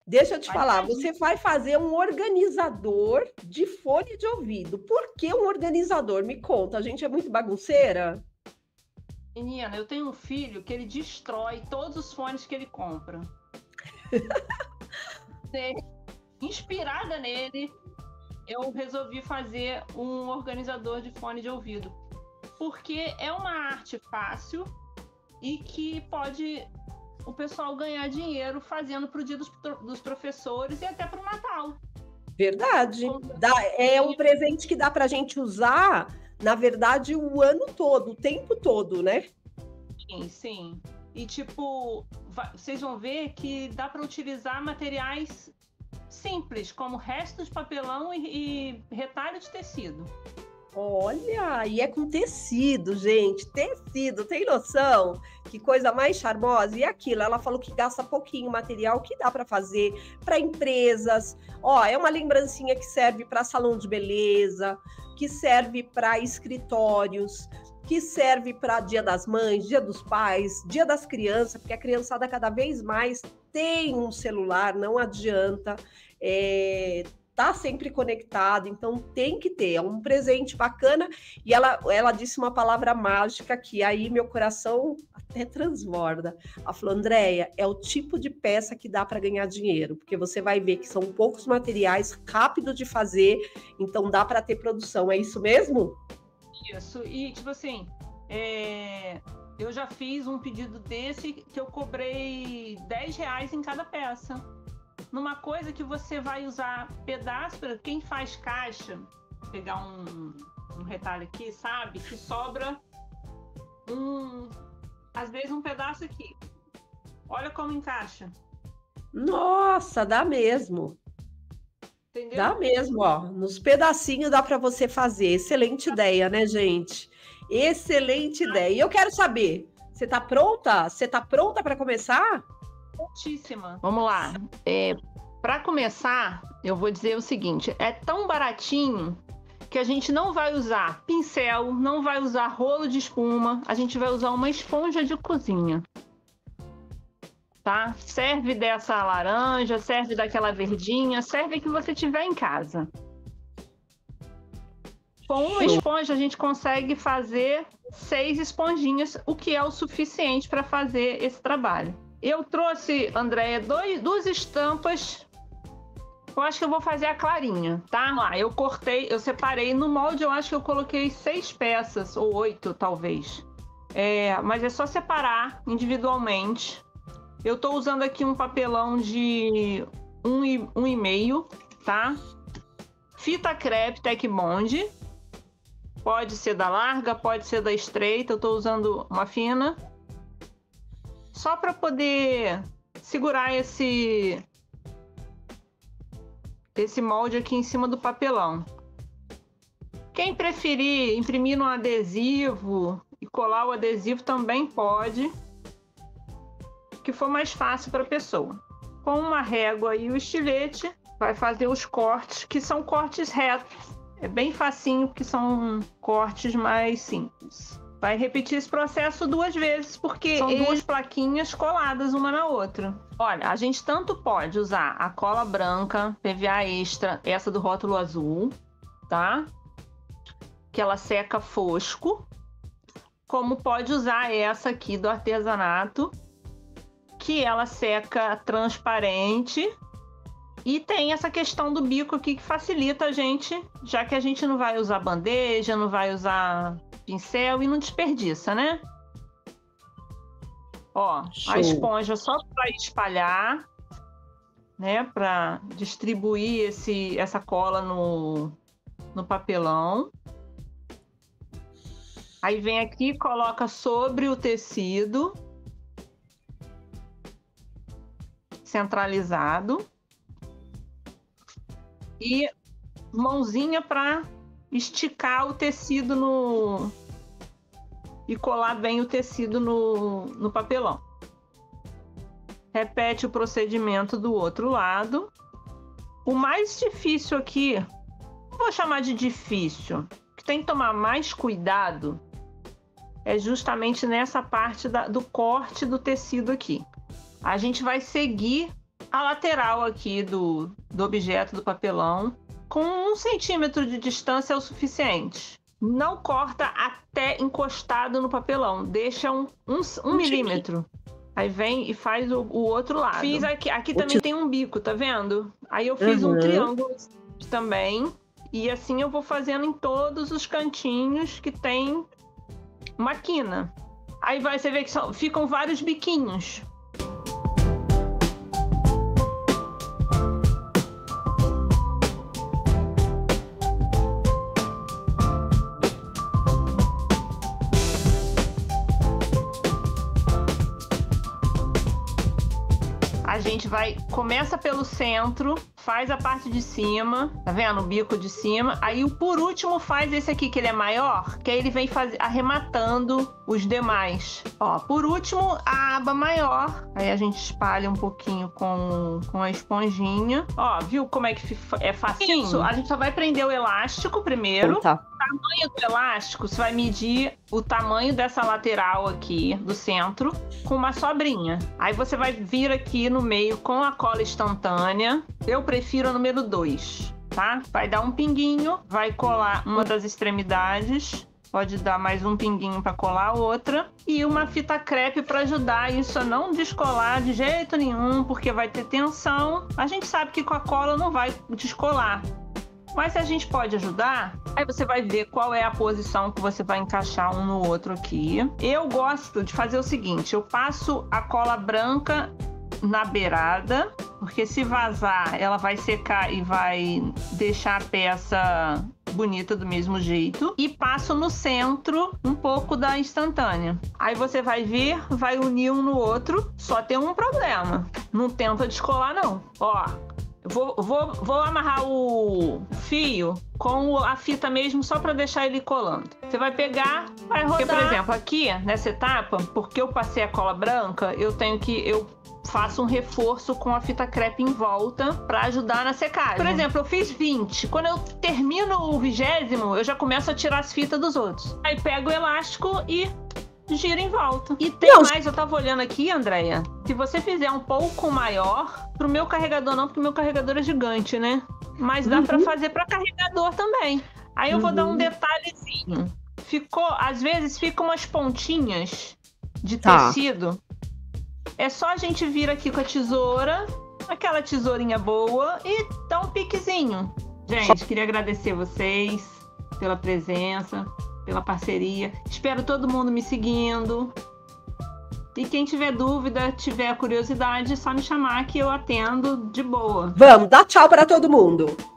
Deixa eu te Vai falar, sair. você vai fazer um organizador de fone de ouvido. Por que um organizador? Me conta, a gente é muito bagunceira? Menina, eu tenho um filho que ele destrói todos os fones que ele compra. Inspirada nele, eu resolvi fazer um organizador de fone de ouvido. Porque é uma arte fácil e que pode o pessoal ganhar dinheiro fazendo pro dia dos professores e até pro Natal. Verdade. É um presente que dá para a gente usar, na verdade, o ano todo, o tempo todo, né? Sim, sim. E tipo, vocês vão ver que dá para utilizar materiais simples, como restos de papelão e retalho de tecido. Olha, e é com tecido, gente. Tecido, tem noção? Que coisa mais charmosa. E aquilo, ela falou que gasta pouquinho material, que dá para fazer para empresas. Ó, é uma lembrancinha que serve para salão de beleza, que serve para escritórios, que serve para Dia das Mães, Dia dos Pais, Dia das Crianças, porque a criançada cada vez mais tem um celular, não adianta. Tá sempre conectado, então tem que ter, é um presente bacana. E ela disse uma palavra mágica que aí meu coração até transborda. Ela falou: Andréia, é o tipo de peça que dá para ganhar dinheiro, porque você vai ver que são poucos materiais, rápido de fazer, então dá para ter produção. É isso mesmo? Isso, e tipo assim, eu já fiz um pedido desse que eu cobrei R$10 em cada peça. Numa coisa que você vai usar pedaço, quem faz caixa, pegar um retalho aqui, sabe? Que sobra às vezes um pedaço aqui. Olha como encaixa. Nossa, dá mesmo. Entendeu? Dá mesmo, ó. Nos pedacinhos dá para você fazer. Excelente ideia, né, gente? Excelente ideia. E eu quero saber, você tá pronta? Você tá pronta para começar? Prontíssima. Vamos lá. Para começar, eu vou dizer o seguinte: é tão baratinho que a gente não vai usar pincel, não vai usar rolo de espuma, a gente vai usar uma esponja de cozinha. Tá? Serve dessa laranja, serve daquela verdinha, serve a que você tiver em casa. Com uma esponja a gente consegue fazer 6 esponjinhas, o que é o suficiente para fazer esse trabalho. Eu trouxe, Andréia, duas estampas. Eu acho que eu vou fazer a clarinha, tá? Lá, eu separei no molde, eu acho que eu coloquei 6 peças, ou 8 talvez. Mas é só separar individualmente. Eu tô usando aqui um papelão de 1,5, tá? Fita crepe Tec Bond. Pode ser da larga, pode ser da estreita. Eu tô usando uma fina. Só para poder segurar esse molde aqui em cima do papelão. Quem preferir imprimir no adesivo e colar o adesivo também pode, que for mais fácil para a pessoa. Com uma régua e o estilete, vai fazer os cortes, que são cortes retos. É bem facinho, porque são cortes mais simples. Vai repetir esse processo 2 vezes, porque são 2 plaquinhas coladas uma na outra. Olha, a gente tanto pode usar a cola branca, PVA extra, essa do rótulo azul, tá? Que ela seca fosco. Como pode usar essa aqui do artesanato, que ela seca transparente. E tem essa questão do bico aqui que facilita a gente, já que a gente não vai usar bandeja, não vai usar pincel e não desperdiça, né? Ó, show. A esponja só para espalhar, né? Para distribuir essa cola no papelão. Aí vem aqui e coloca sobre o tecido centralizado. E mãozinha para esticar o tecido e colar bem o tecido no papelão. Repete o procedimento do outro lado. O mais difícil aqui, não vou chamar de difícil, que tem que tomar mais cuidado, é justamente nessa parte do corte do tecido aqui. A gente vai seguir a lateral aqui do objeto, do papelão, com 1 centímetro de distância é o suficiente. Não corta até encostado no papelão, deixa um milímetro. Aí vem e faz o outro lado. Fiz aqui também tem um bico, tá vendo? Aí eu fiz um triângulo também. E assim eu vou fazendo em todos os cantinhos que tem uma quina. Aí você vê que ficam vários biquinhos. A gente começa pelo centro, faz a parte de cima, tá vendo? O bico de cima. Aí, por último, faz esse aqui, que ele é maior, que aí ele vem arrematando os demais. Ó, por último, a aba maior. Aí a gente espalha um pouquinho com a esponjinha. Ó, viu como é que é facinho? Isso, a gente só vai prender o elástico primeiro. Tá. O tamanho do elástico, você vai medir o tamanho dessa lateral aqui, do centro, com uma sobrinha. Aí você vai vir aqui no meio com a cola instantânea. Eu prefiro a número 2, tá? Vai dar um pinguinho, vai colar uma das extremidades. Pode dar mais um pinguinho para colar a outra. E uma fita crepe para ajudar isso a não descolar de jeito nenhum, porque vai ter tensão. A gente sabe que com a cola não vai descolar. Mas se a gente pode ajudar, aí você vai ver qual é a posição que você vai encaixar um no outro aqui. Eu gosto de fazer o seguinte, eu passo a cola branca na beirada, porque se vazar, ela vai secar e vai deixar a peça bonita do mesmo jeito. E passo no centro um pouco da instantânea. Aí você vai ver, vai unir um no outro, só tem um problema. Não tenta descolar não. Ó. Vou amarrar o fio com a fita mesmo, só para deixar ele colando. Você vai pegar, vai rodar. Porque, por exemplo, aqui nessa etapa, porque eu passei a cola branca, eu faço um reforço com a fita crepe em volta para ajudar na secagem. Por exemplo, eu fiz 20. Quando eu termino o 20º, eu já começo a tirar as fitas dos outros. Aí pego o elástico e gira em volta. E tem mais, eu tava olhando aqui, Andréia. Se você fizer um pouco maior, pro meu carregador não, porque o meu carregador é gigante, né? Mas dá pra fazer pra carregador também. Aí eu vou dar um detalhezinho. Às vezes ficam umas pontinhas de tecido. É só a gente vir aqui com a tesoura, aquela tesourinha boa, e dar um piquezinho. Gente, queria agradecer vocês pela presença, pela parceria. Espero todo mundo me seguindo. E quem tiver dúvida, tiver curiosidade, é só me chamar que eu atendo de boa. Vamos, dá tchau para todo mundo.